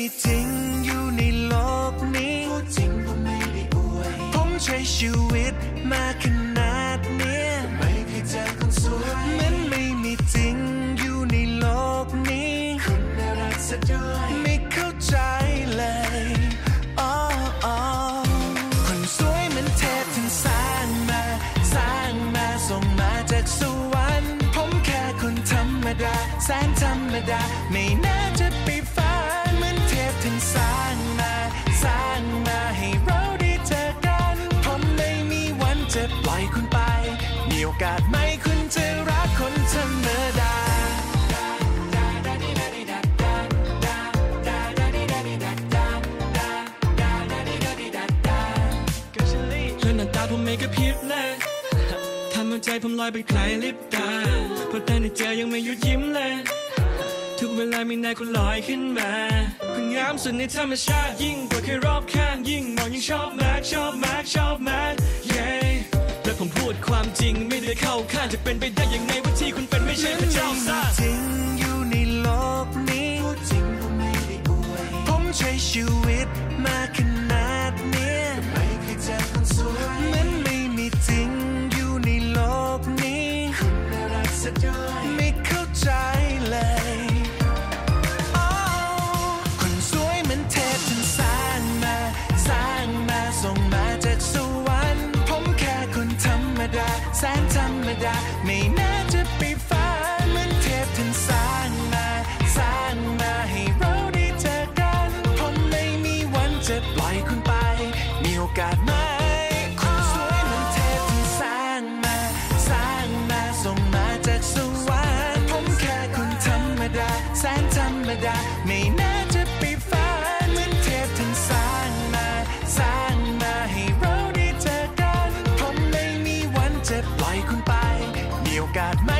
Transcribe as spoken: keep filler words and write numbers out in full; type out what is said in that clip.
จริงอยู่ในโลกนี้พูดจริงผมไม่ได้อวยผมใช้ชีวิตมาขนาดเนี้ยไม่เคยเจอคนสวยมันไม่มีจริงอยู่ในโลกนี้คุณน่ารักซะด้วยไม่เข้าใจเลยอ๋ออ๋อคนสวยมันเทพถึงสร้างมาสร้างมาส่งมาจากสวรรค์ผมแค่คนธรรมดาแสนธรรมดาไม่น่าจะไปฝันเหมือนเทพถึงสร้างมาสร้างมาให้เราได้เจอกันผมไม่มีวันจะปล่อยคุณไปมีโอกาสไหมคุณจะรักคนธรรมดาผมไม่กระพริบเลยทำให้ใจผมลอยเป็นไกลลิบตาพอแต่ในใจยังไม่หยุดยิ้มเลยทุกเวลามีนายคุณลอยขึ้นมาคุณงามสุดในธรรมชาติยิ่งกว่าใครรอบข้างยิ่งมองยิ่งชอบมากชอบมากชอบมากเย้และผมพูดความจริงไม่ได้เข้าข้างจะเป็นไปได้ยังไงว่าที่คุณเป็นไม่ใช่พระเจ้าสร้างจริงอยู่ในโลกนี้พูดจริงผมไม่ได้อวยผมใช้ชีวิตมาขนาดเนี้ยไม่เคยเจอคนสวยมันไม่มีจริงอยู่ในโลกนี้คุณน่ารักซะด้วยไม่เข้าใจเลยอ๋อคนสวยมันเทพถึงสร้างมาสร้างมาส่งมาจากสวรรค์ผมแค่คนธรรมดาแสนธรรมดาไม่น่าจะไปฝันเหมือนเทพถึงสร้างมาสร้างมาให้เราได้เจอกันผมไม่มีวันจะปล่อยคุณไปมีโอกาสไหมคนสวยมันเทพถึงสร้างมาสร้างมาส่งมาจากสวรรค์ผมแค่คนธรรมดาแสนธรรมดาไม่น่าจะไปฝันเหมือนเทพถึงสร้างมาสร้างมาให้เราได้เจอกันผมไม่มีวันจะปล่อยคุณไปมีโอกาสไหม